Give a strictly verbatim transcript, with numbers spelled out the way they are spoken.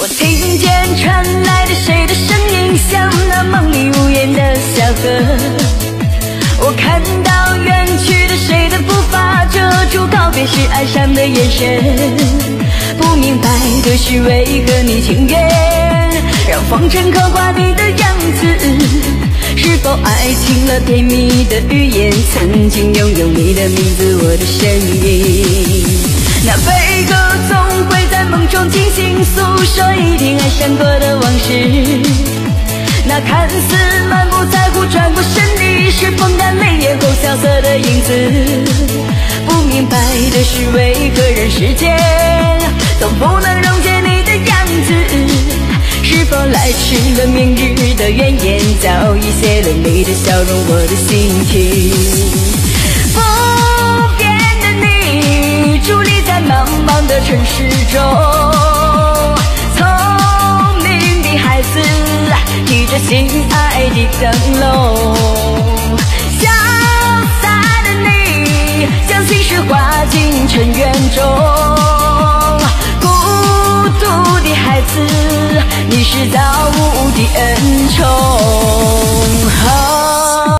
我听见传来的谁的声音，像那梦里无言的小河。我看到远去的谁的步伐，遮住告别时哀伤的眼神。不明白的是为何你情愿让风尘刻画你的样子。是否爱情了甜蜜的语言，曾经拥有你的名字，我的身影。那悲歌总会在梦中惊醒，诉说一定爱上过的往事。那看似满不在乎转过身的，是风干泪眼后萧瑟的影子。不明白的是为何人世间总不能溶解你的样子。是否来迟了明日的愿言，早已写了你的笑容，我的心情。不变的你，伫立在茫茫的城市中，聪明的孩子提着心爱的灯笼。潇洒的你，将心事化进尘缘中。孤独的孩子，你是造物的恩宠。